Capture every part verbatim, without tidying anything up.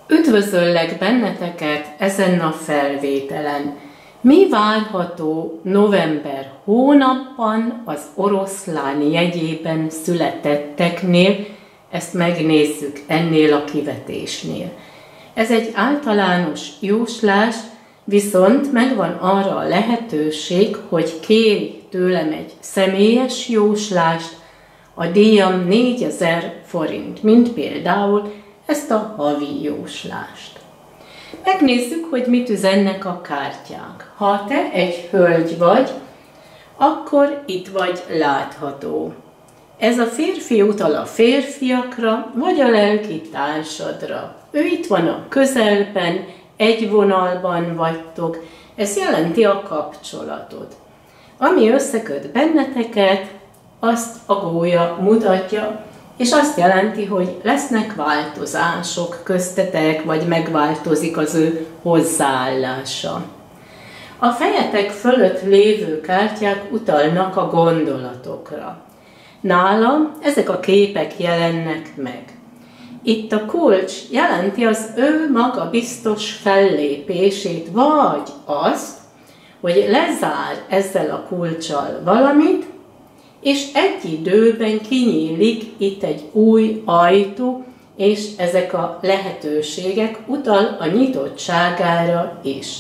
Üdvözöllek benneteket ezen a felvételen. Mi várható november hónapban az oroszlán jegyében születetteknél? Ezt megnézzük ennél a kivetésnél. Ez egy általános jóslás, viszont megvan arra a lehetőség, hogy kéri tőlem egy személyes jóslást, a díjam négyezer forint, mint például ezt a havi jóslást. Megnézzük, hogy mit üzennek a kártyák. Ha te egy hölgy vagy, akkor itt vagy látható. Ez a férfi utal a férfiakra, vagy a lelki társadra. Ő itt van a közelben, egy vonalban vagytok, ez jelenti a kapcsolatot. Ami összeköt benneteket, azt a gólya mutatja, és azt jelenti, hogy lesznek változások köztetek, vagy megváltozik az ő hozzáállása. A fejetek fölött lévő kártyák utalnak a gondolatokra. Nála ezek a képek jelennek meg. Itt a kulcs jelenti az ő maga biztos fellépését, vagy azt, hogy lezár ezzel a kulccsal valamit, és egy időben kinyílik itt egy új ajtó, és ezek a lehetőségek utal a nyitottságára is.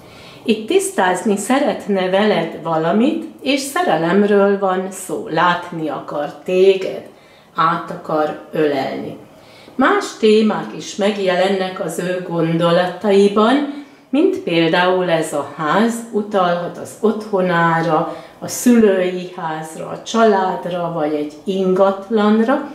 Itt tisztázni szeretne veled valamit, és szerelemről van szó. Látni akar téged, át akar ölelni. Más témák is megjelennek az ő gondolataiban, mint például ez a ház utalhat az otthonára, a szülői házra, a családra, vagy egy ingatlanra,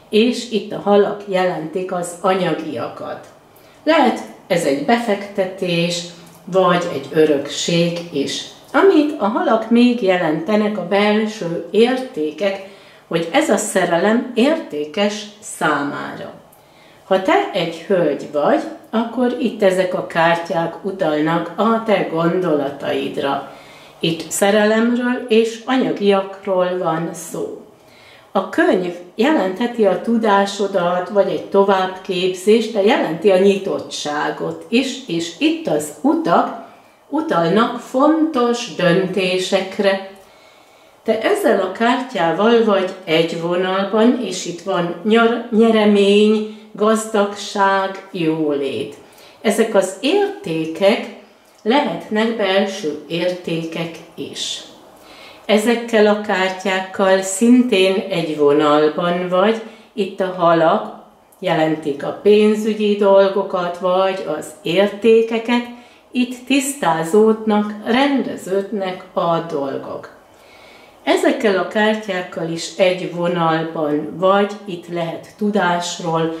és itt a halak jelentik az anyagiakat. Lehet ez egy befektetés, vagy egy örökség is. Amit a halak még jelentenek a belső értékek, hogy ez a szerelem értékes számára. Ha te egy hölgy vagy, akkor itt ezek a kártyák utalnak a te gondolataidra. Itt szerelemről és anyagiakról van szó. A könyv jelentheti a tudásodat, vagy egy továbbképzést, de jelenti a nyitottságot is, és itt az utak utalnak fontos döntésekre. Te ezzel a kártyával vagy egy vonalban, és itt van nyeremény, gazdagság, jólét. Ezek az értékek lehetnek belső értékek is. Ezekkel a kártyákkal szintén egy vonalban vagy, itt a halak jelentik a pénzügyi dolgokat, vagy az értékeket, itt tisztázódnak, rendeződnek a dolgok. Ezekkel a kártyákkal is egy vonalban vagy, itt lehet tudásról,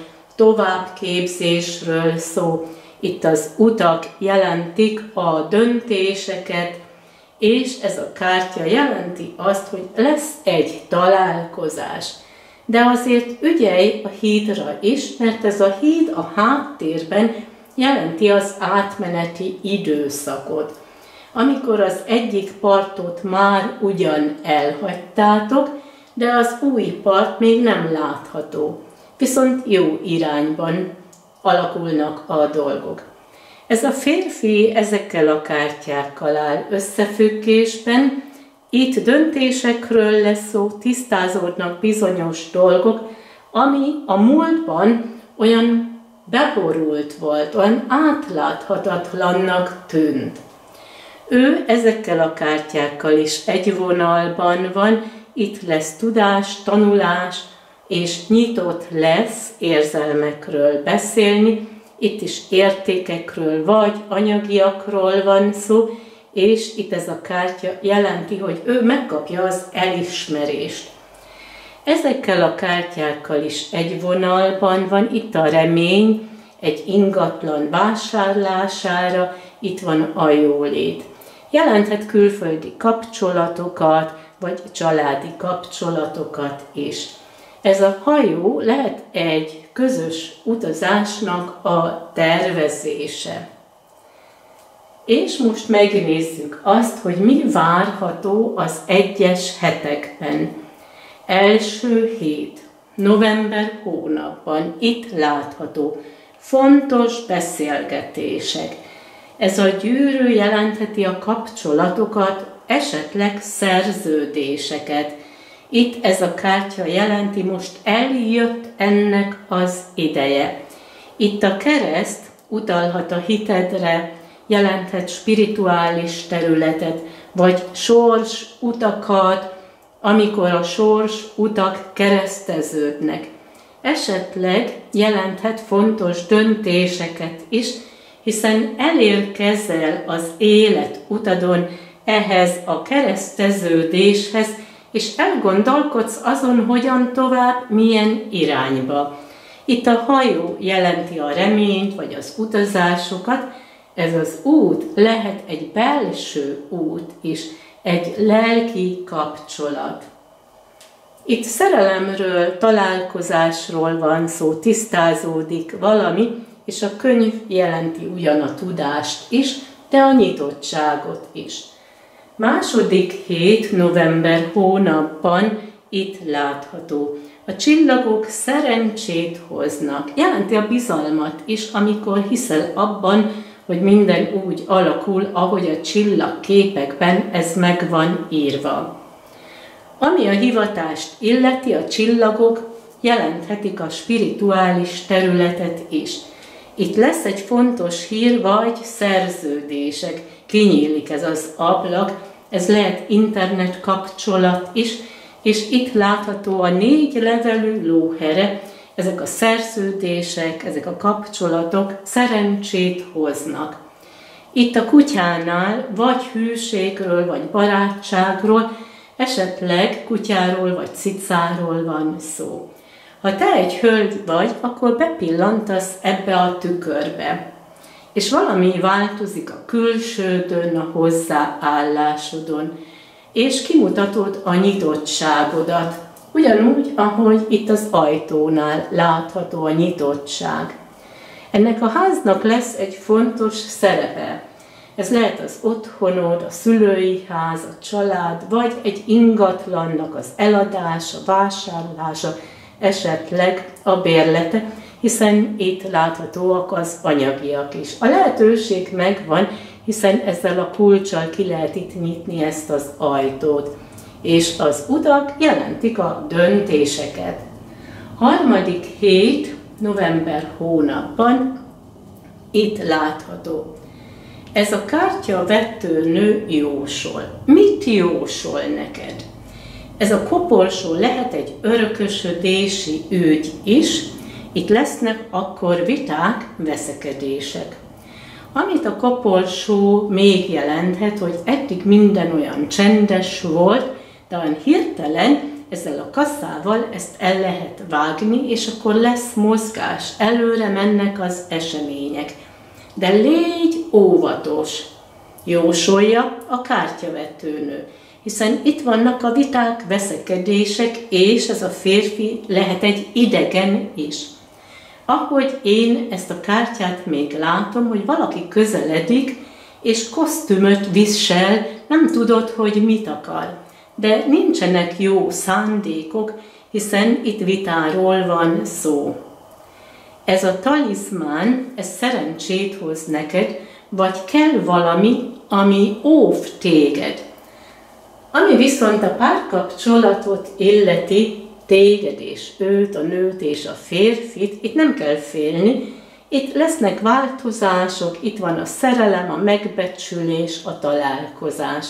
továbbképzésről szó, itt az utak jelentik a döntéseket, és ez a kártya jelenti azt, hogy lesz egy találkozás. De azért ügyelj a hídra is, mert ez a híd a háttérben jelenti az átmeneti időszakot. Amikor az egyik partot már ugyan elhagytátok, de az új part még nem látható. Viszont jó irányban alakulnak a dolgok. Ez a férfi ezekkel a kártyákkal áll összefüggésben, itt döntésekről lesz szó, tisztázódnak bizonyos dolgok, ami a múltban olyan beborult volt, olyan átláthatatlannak tűnt. Ő ezekkel a kártyákkal is egy vonalban van, itt lesz tudás, tanulás, és nyitott lesz érzelmekről beszélni, itt is értékekről vagy anyagiakról van szó, és itt ez a kártya jelenti, hogy ő megkapja az elismerést. Ezekkel a kártyákkal is egy vonalban van, itt a remény, egy ingatlan vásárlására, itt van a jólét. Jelenthet külföldi kapcsolatokat, vagy családi kapcsolatokat is. Ez a hajó lehet egy közös utazásnak a tervezése. És most megnézzük azt, hogy mi várható az egyes hetekben. Első hét, november hónapban itt látható fontos beszélgetések. Ez a gyűrű jelentheti a kapcsolatokat, esetleg szerződéseket. Itt ez a kártya jelenti, most eljött ennek az ideje. Itt a kereszt utalhat a hitedre, jelenthet spirituális területet, vagy sors utakat, amikor a sors utak kereszteződnek. Esetleg jelenthet fontos döntéseket is, hiszen elérkezel az élet utadon ehhez a kereszteződéshez, és elgondolkodsz azon, hogyan tovább, milyen irányba. Itt a hajó jelenti a reményt, vagy az utazásokat. Ez az út lehet egy belső út is, egy lelki kapcsolat. Itt szerelemről, találkozásról van szó, tisztázódik valami, és a könyv jelenti ugyan a tudást is, de a nyitottságot is. Második hét november hónapban itt látható. A csillagok szerencsét hoznak. Jelenti a bizalmat is, amikor hiszel abban, hogy minden úgy alakul, ahogy a csillagképekben ez meg van írva. Ami a hivatást illeti, a csillagok jelenthetik a spirituális területet is. Itt lesz egy fontos hír, vagy szerződések. Kinyílik ez az ablak, ez lehet internet kapcsolat is, és itt látható a négy levelű lóhere. Ezek a szerződések, ezek a kapcsolatok szerencsét hoznak. Itt a kutyánál vagy hűségről, vagy barátságról, esetleg kutyáról vagy cicáról van szó. Ha te egy hölgy vagy, akkor bepillantasz ebbe a tükörbe, és valami változik a külsődön, a hozzáállásodon, és kimutatod a nyitottságodat, ugyanúgy, ahogy itt az ajtónál látható a nyitottság. Ennek a háznak lesz egy fontos szerepe. Ez lehet az otthonod, a szülői ház, a család, vagy egy ingatlannak az eladása, vásárlása, esetleg a bérlete, hiszen itt láthatóak az anyagiak is. A lehetőség megvan, hiszen ezzel a kulccsal ki lehet itt nyitni ezt az ajtót. És az utak jelentik a döntéseket. Harmadik hét november hónapban itt látható. Ez a kártya vetőnő jósol. Mit jósol neked? Ez a koporsó lehet egy örökösödési ügy is, itt lesznek akkor viták, veszekedések. Amit a koporsó még jelenthet, hogy eddig minden olyan csendes volt, de olyan hirtelen ezzel a kasszával ezt el lehet vágni, és akkor lesz mozgás, előre mennek az események. De légy óvatos, jósolja a kártyavetőnő, hiszen itt vannak a viták, veszekedések, és ez a férfi lehet egy idegen is. Ahogy én ezt a kártyát még látom, hogy valaki közeledik, és kosztümöt visel, nem tudod, hogy mit akar. De nincsenek jó szándékok, hiszen itt vitáról van szó. Ez a talizmán, ez szerencsét hoz neked, vagy kell valami, ami óv téged. Ami viszont a párkapcsolatot illeti, téged és őt, a nőt és a férfit, itt nem kell félni, itt lesznek változások, itt van a szerelem, a megbecsülés, a találkozás.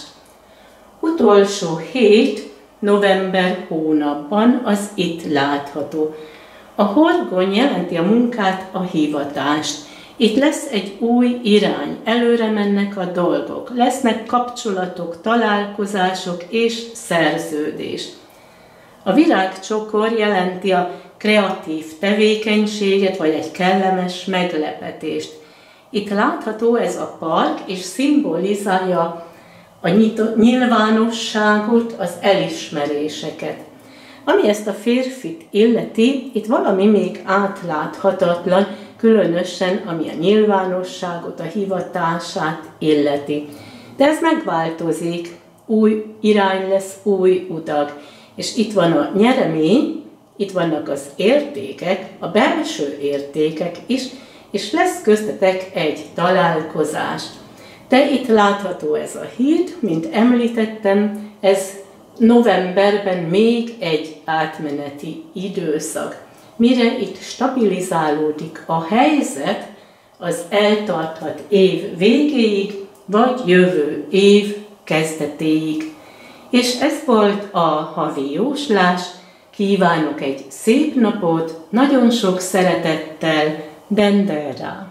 Utolsó hét november hónapban az itt látható. A horgony jelenti a munkát, a hivatást. Itt lesz egy új irány, előre mennek a dolgok, lesznek kapcsolatok, találkozások és szerződés. A virágcsokor jelenti a kreatív tevékenységet, vagy egy kellemes meglepetést. Itt látható ez a park, és szimbolizálja a nyilvánosságot, az elismeréseket. Ami ezt a férfit illeti, itt valami még átláthatatlan, különösen ami a nyilvánosságot, a hivatását illeti. De ez megváltozik, új irány lesz, új utak. És itt van a nyeremény, itt vannak az értékek, a belső értékek is, és lesz köztetek egy találkozás. De itt látható ez a híd, mint említettem, ez novemberben még egy átmeneti időszak. Mire itt stabilizálódik a helyzet, az eltarthat év végéig, vagy jövő év kezdetéig. És ez volt a havi jóslás. Kívánok egy szép napot, nagyon sok szeretettel, Dendera!